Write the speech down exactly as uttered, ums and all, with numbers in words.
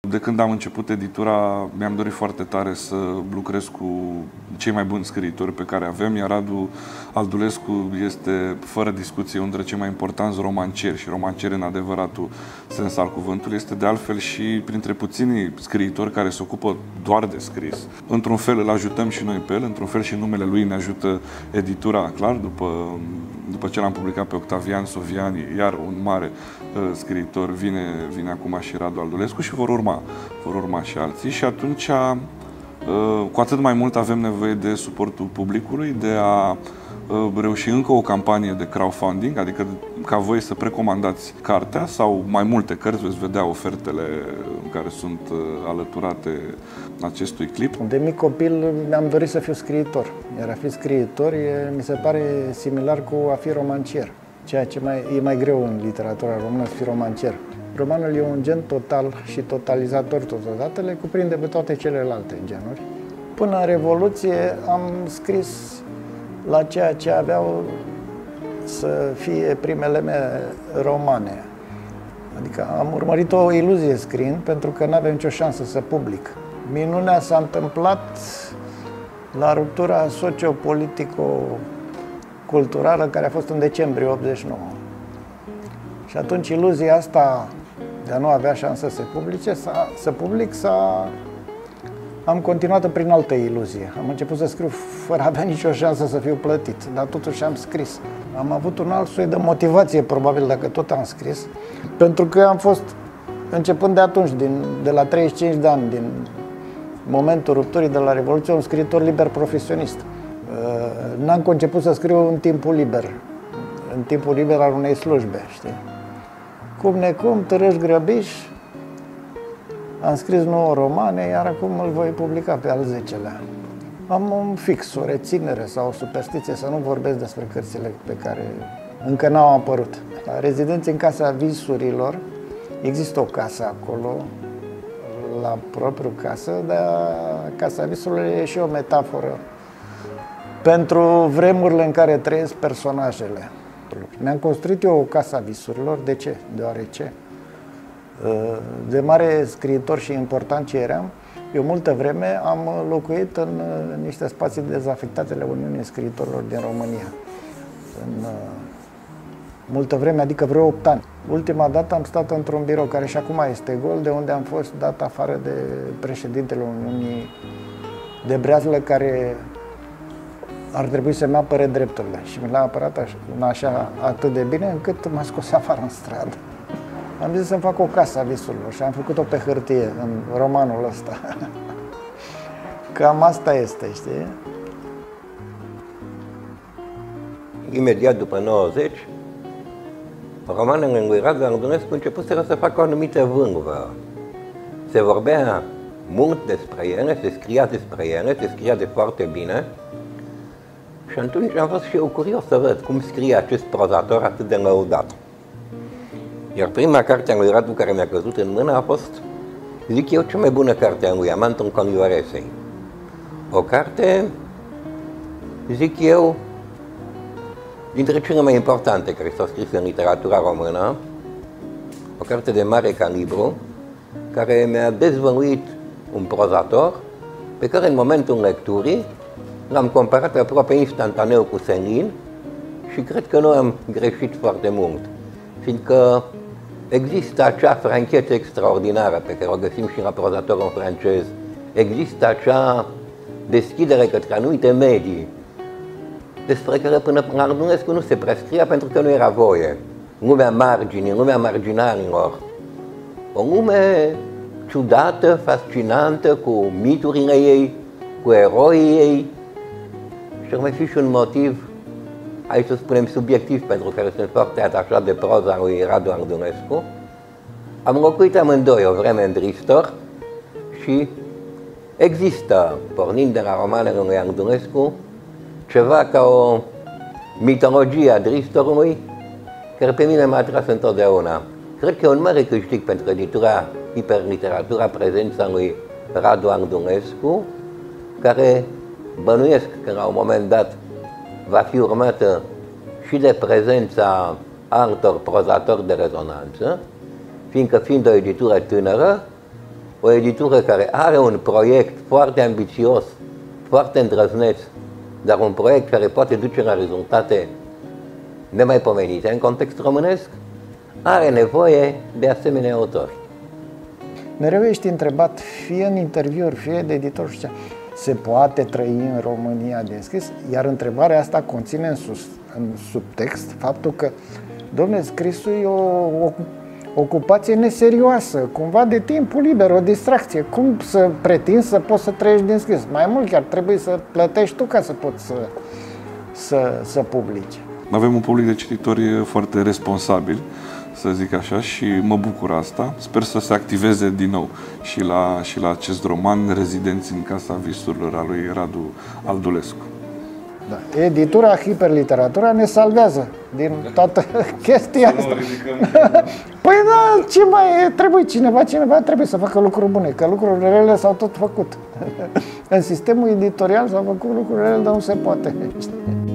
De când am început editura, mi-am dorit foarte tare să lucrez cu cei mai buni scriitori pe care avem, iar Radu Aldulescu este, fără discuție, unul dintre cei mai importanți romancieri și romancieri în adevăratul sens al cuvântului. Este de altfel și printre puținii scriitori care se ocupă doar de scris. Într-un fel îl ajutăm și noi pe el, într-un fel și numele lui ne ajută editura, clar, după, după ce l-am publicat pe Octavian Soviani, iar un mare uh, scriitor, vine, vine acum și Radu Aldulescu și vor urma, vor urma și alții și atunci uh, cu atât mai mult avem nevoie de suportul publicului, de a uh, reuși încă o campanie de crowdfunding, adică ca voi să precomandați cartea sau mai multe cărți, veți vedea ofertele care sunt uh, alăturate acestui clip. De mic copil mi-am dorit să fiu scriitor, iar a fi scriitor e, mi se pare similar cu a fi romancier, ceea ce mai, e mai greu în literatura română să fii romancier. Romanul e un gen total și totalizator totodată, le cuprinde pe toate celelalte genuri. Până în Revoluție am scris la ceea ce aveau să fie primele mele romane. Adică am urmărit o iluzie scriind, pentru că n-aveam nicio șansă să public. Minunea s-a întâmplat la ruptura sociopolitico-culturală care a fost în decembrie optzeci și nouă. Și atunci iluzia asta de a nu avea șansă să publice, să public, s-a... am continuat prin altă iluzie. Am început să scriu fără a avea nicio șansă să fiu plătit, dar totuși am scris. Am avut un alt soi de motivație, probabil, dacă tot am scris, pentru că am fost, începând de atunci, din, de la treizeci și cinci de ani, din momentul rupturii de la Revoluție, un scriitor liber profesionist. N-am conceput să scriu în timpul liber, în timpul liber al unei slujbe, știi? Cum necum, Târâși Grăbiș, am scris nouă romane, iar acum îl voi publica pe al zecelea. Am un fix, o reținere sau o superstiție să nu vorbesc despre cărțile pe care încă n-au apărut. La Rezidenți în Casa Visurilor, există o casă acolo, la propriu casă, dar Casa Visurilor e și o metaforă pentru vremurile în care trăiesc personajele. Mi-am construit eu o Casa Visurilor. De ce? Deoarece de mare scriitor și important ce eram, eu multă vreme am locuit în niște spații dezafectate ale Uniunii Scriitorilor din România. În multă vreme, adică vreo opt ani. Ultima dată am stat într-un birou care și acum este gol, de unde am fost dat afară de președintele Uniunii de Breazlă, care ar trebui să-mi apere drepturile. Și mi l-a apărat așa, așa atât de bine încât m-a scos afară în stradă. Am zis să-mi fac o casă a visurilor și am făcut-o pe hârtie, în romanul ăsta. Cam asta este, știi? Imediat după nouăzeci, romanele lui Radu Ardunescu începuseră să facă o anumită vârvă. Se vorbea mult despre ele, se scria despre ele, se scria de foarte bine. Și atunci am fost și eu curios să văd cum scrie acest prozator atât de lăudat. Iar prima carte a lui Radu care mi-a căzut în mână a fost, zic eu, cea mai bună carte a lui Amantul Conioresei. O carte, zic eu, dintre cele mai importante care s-au scris în literatura română, o carte de mare calibru, care mi-a dezvăluit un prozator pe care în momentul lecturii l-am comparat aproape instantaneu cu Senlin și cred că nu am greșit foarte mult, fiindcă există acea franchețe extraordinară pe care o găsim și la prozatorul francez, există acea deschidere către anumite medii, despre care până la Ardunescu nu se prescria pentru că nu era voie. Lumea marginii, lumea marginalilor, o lume ciudată, fascinantă, cu miturile ei, cu eroii ei, și ar mai fi și un motiv, hai să spunem, subiectiv, pentru care sunt foarte atașat de proza lui Radu Ardunescu. Am locuit amândoi o vreme în Dristor și există, pornind de la romanele lui Ardunescu, ceva ca o mitologie a Dristorului, care pe mine m-a atras întotdeauna. Cred că e un mare câștig pentru editura Hiperliteratura prezența lui Radu Ardunescu, care bănuiesc că la un moment dat va fi urmată și de prezența altor prozatori de rezonanță, fiindcă fiind o editură tânără, o editură care are un proiect foarte ambițios, foarte îndrăzneț, dar un proiect care poate duce la rezultate nemaipomenite în context românesc, are nevoie de asemenea autori. Mereu ești întrebat, fie în interviuri, fie de editor, și se poate trăi în România din scris? Iar întrebarea asta conține în, sus, în subtext faptul că, dom'le, scrisul e o, o ocupație neserioasă, cumva de timpul liber, o distracție. Cum să pretinzi să poți să trăiești din scris? Mai mult chiar trebuie să plătești tu ca să poți să, să, să publici. Avem un public de cititori foarte responsabil, să zic așa, și mă bucur asta. Sper să se activeze din nou și la, și la acest roman, Rezidenți în Casa Visurilor, al lui Radu Aldulescu. Da. Editura Hiperliteratura ne salvează din toată chestia asta. Păi da, ce mai e? Trebuie cineva, cineva trebuie să facă lucruri bune, că lucrurile rele s-au tot făcut. În sistemul editorial s-au făcut lucrurile rele, dar nu se poate.